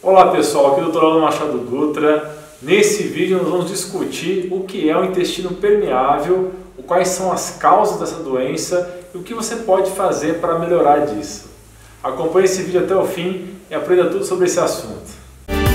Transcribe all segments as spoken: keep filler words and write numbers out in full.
Olá pessoal, aqui é o doutor Alan Machado Dutra. Nesse vídeo nós vamos discutir o que é o intestino permeável, quais são as causas dessa doença e o que você pode fazer para melhorar disso. Acompanhe esse vídeo até o fim e aprenda tudo sobre esse assunto.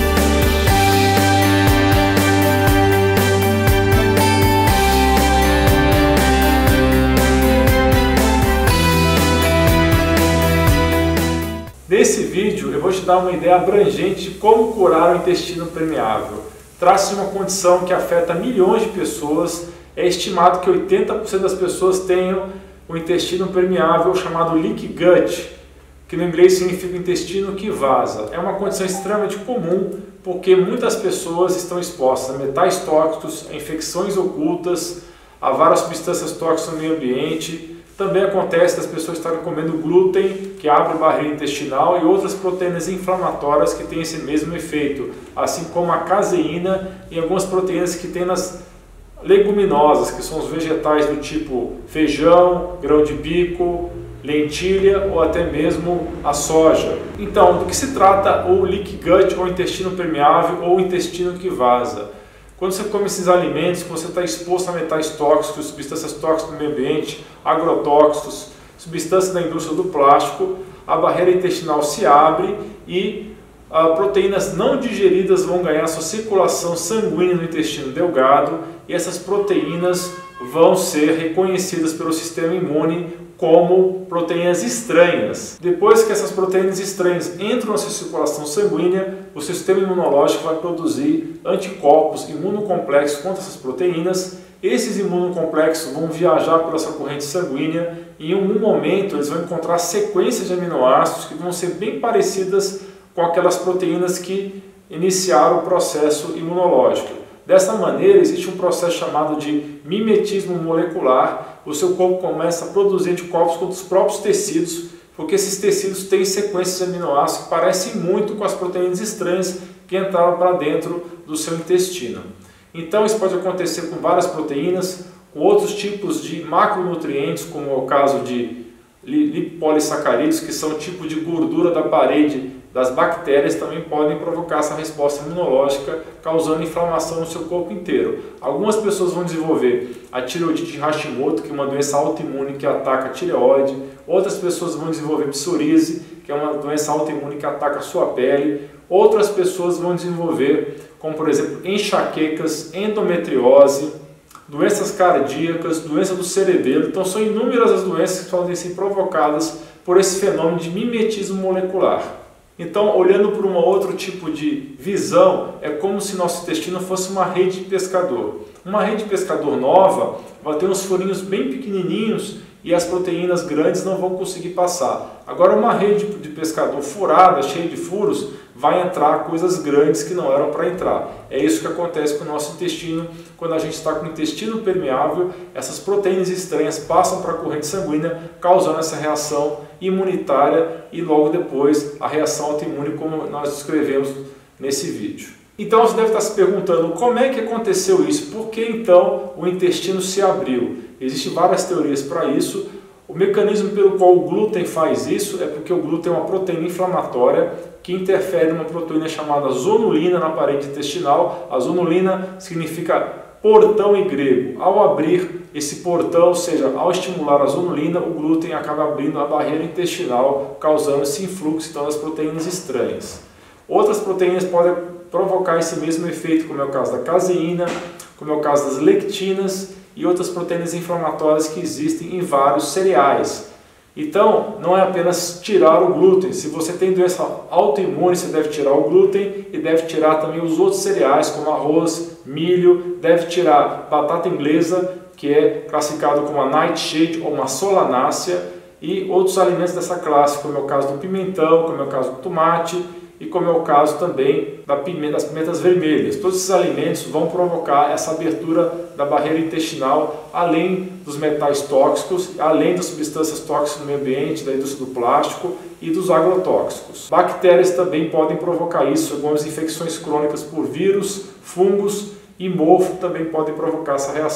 Nesse vídeo eu vou te dar uma ideia abrangente de como curar o intestino permeável. Trata-se de uma condição que afeta milhões de pessoas. É estimado que oitenta por cento das pessoas tenham o intestino permeável chamado leaky gut, que no inglês significa intestino que vaza. É uma condição extremamente comum porque muitas pessoas estão expostas a metais tóxicos, a infecções ocultas, a várias substâncias tóxicas no meio ambiente. Também acontece das pessoas estarem comendo glúten, que abre barreira intestinal, e outras proteínas inflamatórias que têm esse mesmo efeito, assim como a caseína e algumas proteínas que tem nas leguminosas, que são os vegetais do tipo feijão, grão de bico, lentilha ou até mesmo a soja. Então, do que se trata o leaky gut, ou intestino permeável, ou intestino que vaza? Quando você come esses alimentos, você está exposto a metais tóxicos, substâncias tóxicas do meio ambiente, agrotóxicos, substâncias da indústria do plástico, a barreira intestinal se abre e ah, proteínas não digeridas vão ganhar sua circulação sanguínea no intestino delgado, e essas proteínas vão ser reconhecidas pelo sistema imune como proteínas estranhas. Depois que essas proteínas estranhas entram na sua circulação sanguínea, o sistema imunológico vai produzir anticorpos imunocomplexos contra essas proteínas. Esses imunocomplexos vão viajar pela sua corrente sanguínea e em algum momento eles vão encontrar sequências de aminoácidos que vão ser bem parecidas com aquelas proteínas que iniciaram o processo imunológico. Dessa maneira, existe um processo chamado de mimetismo molecular. O seu corpo começa a produzir anticorpos contra os próprios tecidos, porque esses tecidos têm sequências de aminoácidos que parecem muito com as proteínas estranhas que entraram para dentro do seu intestino. Então isso pode acontecer com várias proteínas, com outros tipos de macronutrientes, como é o caso de lipolissacarídeos, que são um tipo de gordura da parede das bactérias, também podem provocar essa resposta imunológica, causando inflamação no seu corpo inteiro. Algumas pessoas vão desenvolver a tireoidite de Hashimoto, que é uma doença autoimune que ataca a tireoide. Outras pessoas vão desenvolver psoríase, que é uma doença autoimune que ataca a sua pele. Outras pessoas vão desenvolver, como por exemplo, enxaquecas, endometriose, doenças cardíacas, doença do cerebelo. Então são inúmeras as doenças que podem ser provocadas por esse fenômeno de mimetismo molecular. Então, olhando para um outro tipo de visão, é como se nosso intestino fosse uma rede de pescador. Uma rede de pescador nova vai ter uns furinhos bem pequenininhos e as proteínas grandes não vão conseguir passar. Agora, uma rede de pescador furada, cheia de furos, vai entrar coisas grandes que não eram para entrar. É isso que acontece com o nosso intestino. Quando a gente está com o intestino permeável, essas proteínas estranhas passam para a corrente sanguínea, causando essa reação imunitária e logo depois a reação autoimune, como nós descrevemos nesse vídeo. Então você deve estar se perguntando como é que aconteceu isso, por que então o intestino se abriu? Existem várias teorias para isso. O mecanismo pelo qual o glúten faz isso é porque o glúten é uma proteína inflamatória que interfere numa proteína chamada zonulina na parede intestinal. A zonulina significa portão em grego. Ao abrir esse portão, ou seja, ao estimular a zonulina, o glúten acaba abrindo a barreira intestinal, causando esse influxo então, das proteínas estranhas. Outras proteínas podem provocar esse mesmo efeito, como é o caso da caseína, como é o caso das lectinas e outras proteínas inflamatórias que existem em vários cereais. Então, não é apenas tirar o glúten. Se você tem doença autoimune, você deve tirar o glúten e deve tirar também os outros cereais, como arroz, milho, deve tirar batata inglesa, que é classificado como a nightshade ou uma solanácea, e outros alimentos dessa classe, como é o caso do pimentão, como é o caso do tomate, e como é o caso também da pimenta, das pimentas vermelhas. Todos esses alimentos vão provocar essa abertura da barreira intestinal, além dos metais tóxicos, além das substâncias tóxicas no meio ambiente, da indústria do plástico e dos agrotóxicos. Bactérias também podem provocar isso, algumas infecções crônicas por vírus, fungos e mofo também podem provocar essa reação.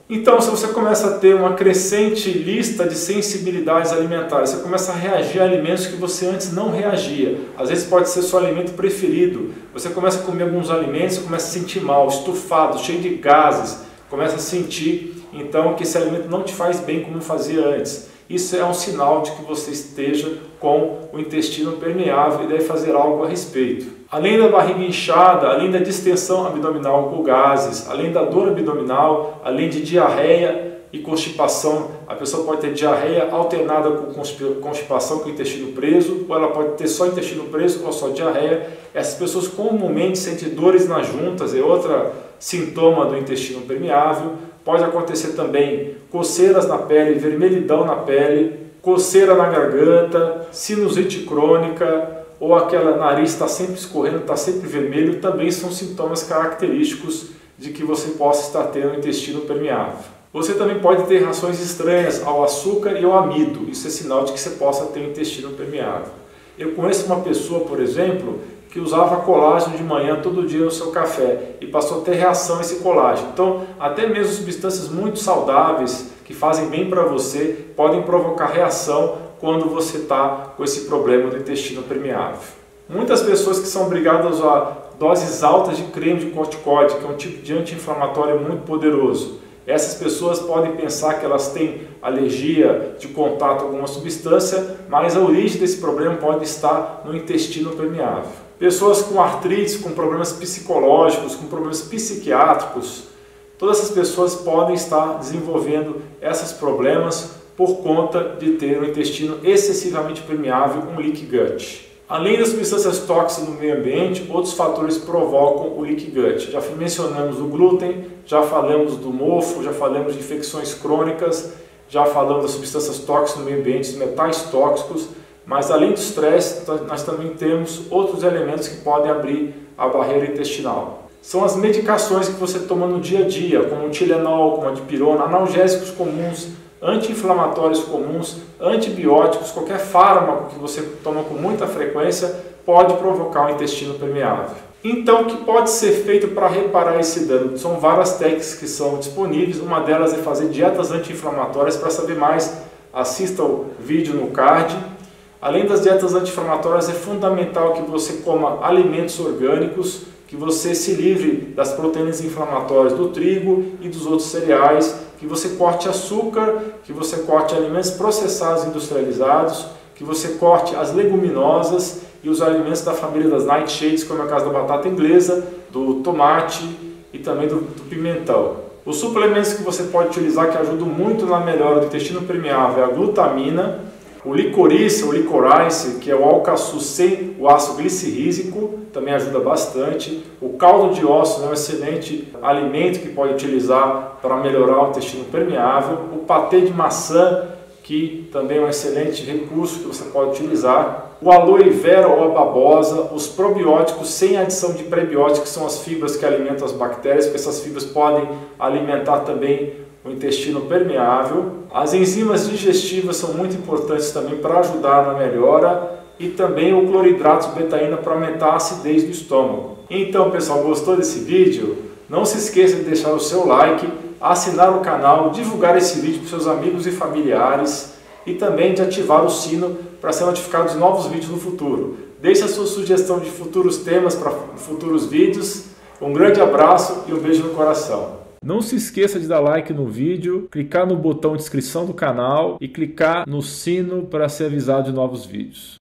Então, se você começa a ter uma crescente lista de sensibilidades alimentares, você começa a reagir a alimentos que você antes não reagia. Às vezes pode ser seu alimento preferido. Você começa a comer alguns alimentos e começa a se sentir mal, estufado, cheio de gases. Começa a sentir, então, que esse alimento não te faz bem como fazia antes. Isso é um sinal de que você esteja com o intestino permeável e deve fazer algo a respeito. Além da barriga inchada, além da distensão abdominal com gases, além da dor abdominal, além de diarreia e constipação, a pessoa pode ter diarreia alternada com constipação com o intestino preso, ou ela pode ter só intestino preso ou só diarreia. Essas pessoas comumente sentem dores nas juntas, é outro sintoma do intestino permeável. Pode acontecer também coceiras na pele, vermelhidão na pele, coceira na garganta, sinusite crônica, ou aquele nariz está sempre escorrendo, está sempre vermelho, também são sintomas característicos de que você possa estar tendo um intestino permeável. Você também pode ter reações estranhas ao açúcar e ao amido, isso é sinal de que você possa ter um intestino permeável. Eu conheço uma pessoa, por exemplo, que usava colágeno de manhã todo dia no seu café e passou a ter reação a esse colágeno. Então, até mesmo substâncias muito saudáveis que fazem bem para você podem provocar reação quando você está com esse problema do intestino permeável. Muitas pessoas que são obrigadas a usar doses altas de creme de corticoide, que é um tipo de anti-inflamatório muito poderoso. Essas pessoas podem pensar que elas têm alergia de contato a alguma substância, mas a origem desse problema pode estar no intestino permeável. Pessoas com artrite, com problemas psicológicos, com problemas psiquiátricos, todas essas pessoas podem estar desenvolvendo esses problemas por conta de ter um intestino excessivamente permeável, um leaky gut. Além das substâncias tóxicas no meio ambiente, outros fatores provocam o leaky gut. Já mencionamos o glúten, já falamos do mofo, já falamos de infecções crônicas, já falamos das substâncias tóxicas no meio ambiente, dos metais tóxicos, mas além do estresse, nós também temos outros elementos que podem abrir a barreira intestinal. São as medicações que você toma no dia a dia, como o Tilenol, como a dipirona, analgésicos comuns, anti-inflamatórios comuns, antibióticos, qualquer fármaco que você toma com muita frequência pode provocar um intestino permeável. Então, o que pode ser feito para reparar esse dano? São várias técnicas que são disponíveis, uma delas é fazer dietas anti-inflamatórias. Para saber mais, assista o vídeo no card. Além das dietas anti-inflamatórias, é fundamental que você coma alimentos orgânicos, que você se livre das proteínas inflamatórias do trigo e dos outros cereais, que você corte açúcar, que você corte alimentos processados industrializados, que você corte as leguminosas e os alimentos da família das nightshades, como é o caso da batata inglesa, do tomate e também do, do pimentão. Os suplementos que você pode utilizar que ajudam muito na melhora do intestino permeável é a glutamina, o licorice, ou licorice, que é o alcaçuz sem o ácido glicerídrico, também ajuda bastante. O caldo de ossos é um excelente alimento que pode utilizar para melhorar o intestino permeável. O patê de maçã, que também é um excelente recurso que você pode utilizar. O aloe vera ou a babosa, os probióticos sem adição de prebióticos, que são as fibras que alimentam as bactérias, porque essas fibras podem alimentar também o intestino permeável. As enzimas digestivas são muito importantes também para ajudar na melhora e também o cloridrato de betaína para aumentar a acidez do estômago. Então, pessoal, gostou desse vídeo? Não se esqueça de deixar o seu like, assinar o canal, divulgar esse vídeo para seus amigos e familiares e também de ativar o sino para ser notificado de novos vídeos no futuro. Deixe a sua sugestão de futuros temas para futuros vídeos. Um grande abraço e um beijo no coração. Não se esqueça de dar like no vídeo, clicar no botão de inscrição do canal e clicar no sino para ser avisado de novos vídeos.